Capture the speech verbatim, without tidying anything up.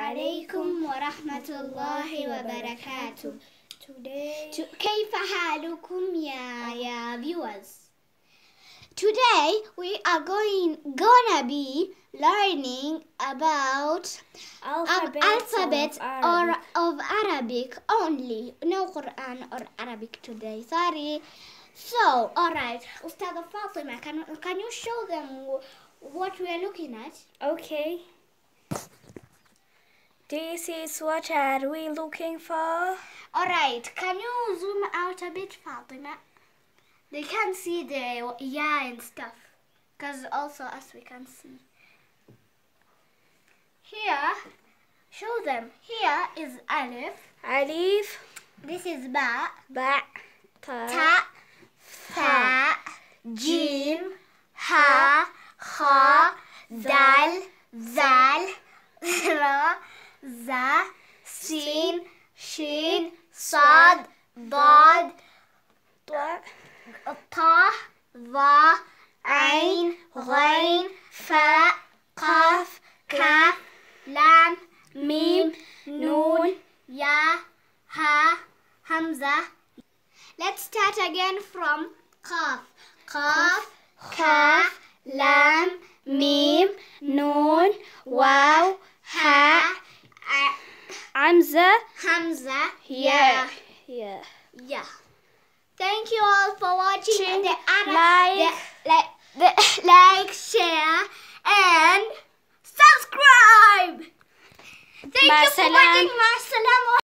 عليكم ورحمة الله وبركاته. Today, كيف حالكم يا يا viewers? Today we are going gonna be learning about alphabet, alphabet of or Arabic. of Arabic only. No Quran or Arabic today. Sorry. So, all right, Ustad Fatima, can can you show them what we are looking at? Okay. This is what are we looking for? All right, can you zoom out a bit, Fatima? They can't see the yeah and stuff, because also us we can see. Here, show them. Here is Alif. Alif, This is Ba. Ba, Ta, Ta. Fa. Jim. Ha. Kha. Dal. Zal. Ra. Za. Sin. Shin. Sad. Dad. Ta, طا ظا عين غين فاء قاف كاف لام ميم نون يا ها همزة. Let's start again from قاف قاف كاف لام ميم نون واو ها Hamza, همزة yeah, yeah. Yeah. Thank you all for watching. The, like, the, like, the, like, share, and subscribe. Thank you for Masalam. watching. Masalam.